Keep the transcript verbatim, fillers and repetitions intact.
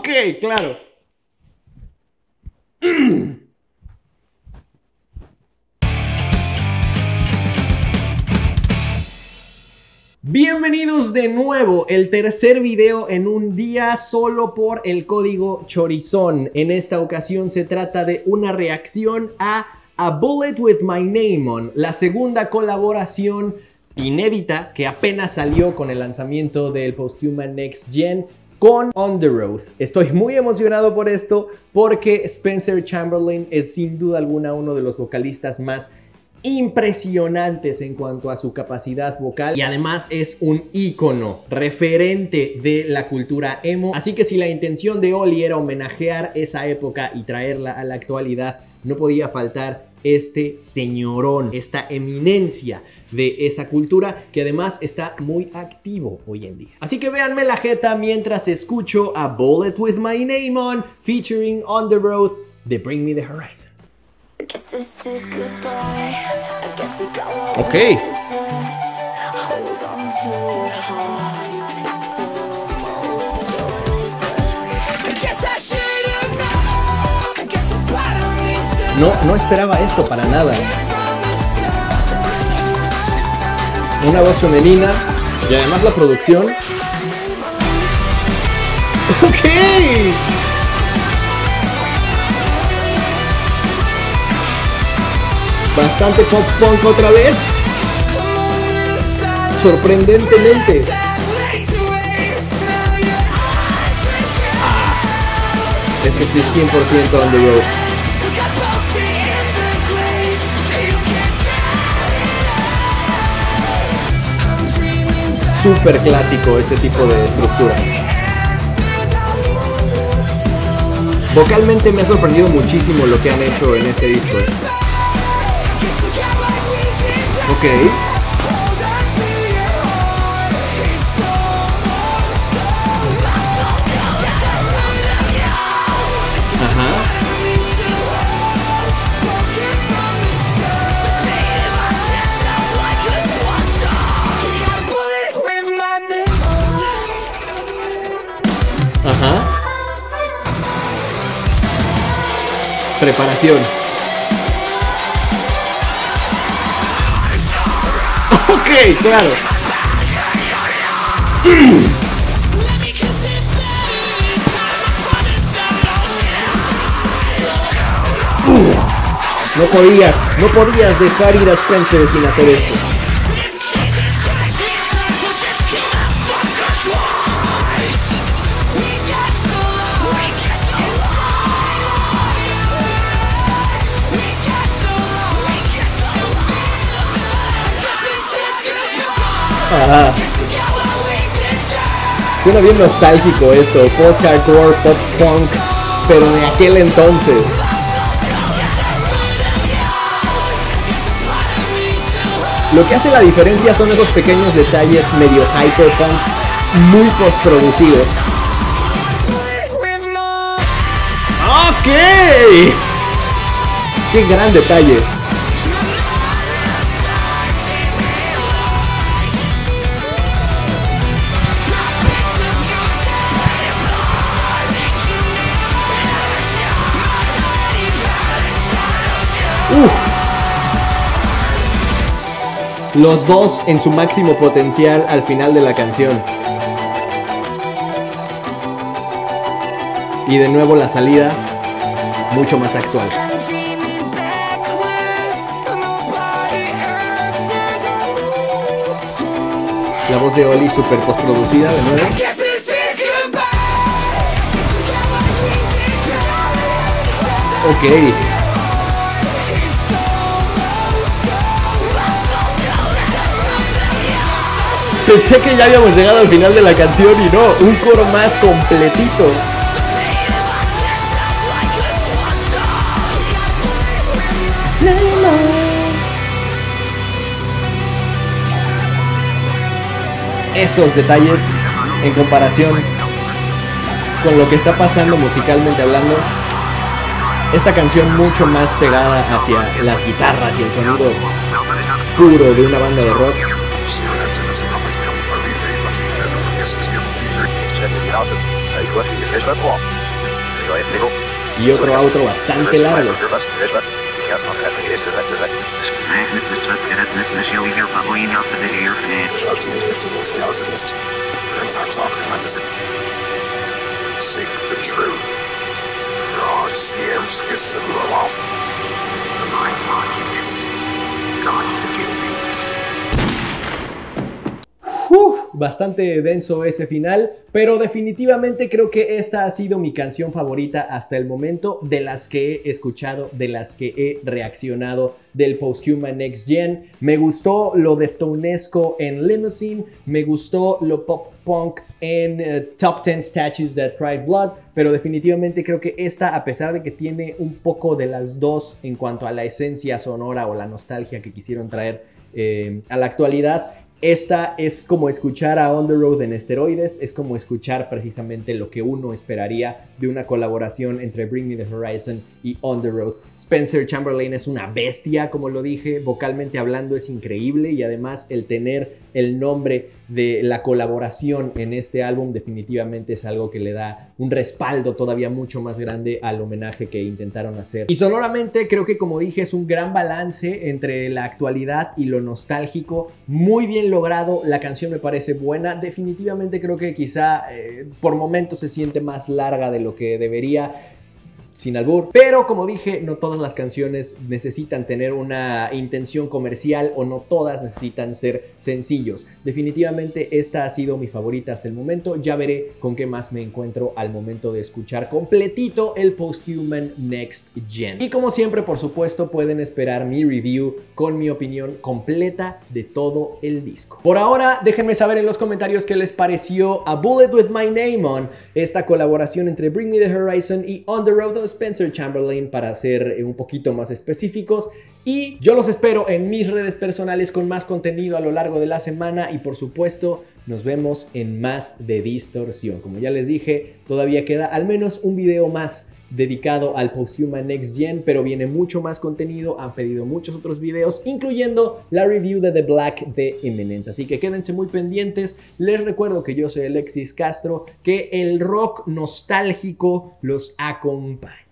Ok, claro. Bienvenidos de nuevo, el tercer video en un día solo por el código Chorizón. En esta ocasión se trata de una reacción a A Bullet With My Name On, la segunda colaboración inédita que apenas salió con el lanzamiento del Posthuman Next Gen con Underoath. Estoy muy emocionado por esto porque Spencer Chamberlain es sin duda alguna uno de los vocalistas más impresionantes en cuanto a su capacidad vocal y además es un ícono, referente de la cultura emo. Así que si la intención de Oli era homenajear esa época y traerla a la actualidad, no podía faltar este señorón, esta eminencia de esa cultura que además está muy activo hoy en día. Así que véanme la jeta mientras escucho A Bullet With My Name On featuring Underoath de Bring Me The Horizon. Ok. No, no esperaba esto para nada. Una voz femenina y además la producción. Ok. Bastante pop punk otra vez. Sorprendentemente. Ah, es que estoy cien por ciento on the road. Súper clásico ese tipo de estructura. Vocalmente me ha sorprendido muchísimo lo que han hecho en este disco. Ok. Ajá. Ajá. Preparación. Ok, claro. No podías, no podías dejar ir a Spencer sin hacer esto. Ajá. Suena bien nostálgico esto, post-hardcore, pop-punk, pero de aquel entonces. Lo que hace la diferencia son esos pequeños detalles medio hyperpunk, muy postproducidos. ¡Ok! ¡Qué gran detalle! Uf. Los dos en su máximo potencial al final de la canción. Y de nuevo la salida mucho más actual. La voz de Oli super postproducida de nuevo. Ok. Pensé que ya habíamos llegado al final de la canción y no, un coro más completito. Esos detalles en comparación con lo que está pasando musicalmente hablando, esta canción mucho más pegada hacia las guitarras y el sonido puro de una banda de rock. Y otro outro bastante largo. Seek the truth. No siems que se duelo. For my part in this, God forgive me. Uf, bastante denso ese final, pero definitivamente creo que esta ha sido mi canción favorita hasta el momento, de las que he escuchado, de las que he reaccionado del Posthuman Next Gen. Me gustó lo deftonesco en Limousine, me gustó lo pop punk en uh, Top ten Statues That Cried Blood, pero definitivamente creo que esta, a pesar de que tiene un poco de las dos en cuanto a la esencia sonora o la nostalgia que quisieron traer eh, a la actualidad, esta es como escuchar a On The Road en esteroides, es como escuchar precisamente lo que uno esperaría de una colaboración entre Bring Me The Horizon y On The Road. Spencer Chamberlain es una bestia, como lo dije, vocalmente hablando es increíble, y además el tener el nombre de la colaboración en este álbum definitivamente es algo que le da un respaldo todavía mucho más grande al homenaje que intentaron hacer. Y sonoramente creo que, como dije, es un gran balance entre la actualidad y lo nostálgico, muy bien logrado. La canción me parece buena, definitivamente creo que quizá eh, por momentos se siente más larga de lo que debería, sin albur, pero como dije, no todas las canciones necesitan tener una intención comercial, o no todas necesitan ser sencillos. Definitivamente esta ha sido mi favorita hasta el momento. Ya veré con qué más me encuentro al momento de escuchar completito el Posthuman Next Gen. Y como siempre, por supuesto, pueden esperar mi review con mi opinión completa de todo el disco. Por ahora, déjenme saber en los comentarios qué les pareció A Bullet With My Name On, esta colaboración entre Bring Me The Horizon y On The Road, Spencer Chamberlain, para ser un poquito más específicos. Y yo los espero en mis redes personales con más contenido a lo largo de la semana, y por supuesto nos vemos en más de Distorsión. Como ya les dije, todavía queda al menos un video más dedicado al Posthuman Next Gen, pero viene mucho más contenido. Han pedido muchos otros videos, incluyendo la review de The Black de Eminence, así que quédense muy pendientes. Les recuerdo que yo soy Alexis Castro, que el rock nostálgico los acompaña.